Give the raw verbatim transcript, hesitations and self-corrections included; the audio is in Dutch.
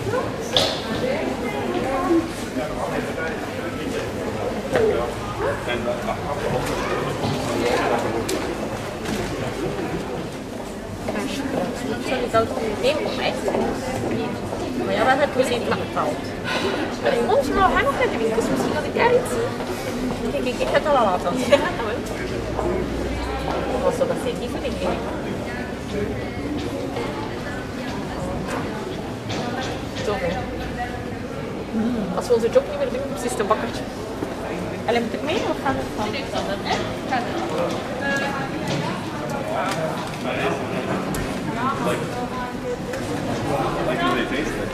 Neem op echt. Maar ja, dan heb je zeker betaald. Maar ik moet nog hangen met de winkels, misschien dat ik daar iets zie. Kijk, ik, ik heb het al laten. Wat zou dat zijn? Die vind ik niet. Zo goed. Als we onze job niet meer doen, precies een bakkertje. En moet ik mee of gaan we het van? Gaat Like how they taste it.